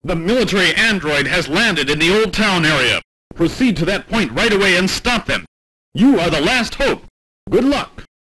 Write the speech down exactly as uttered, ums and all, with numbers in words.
The military android has landed in the Old Town area. Proceed to that point right away and stop them. You are the last hope. Good luck.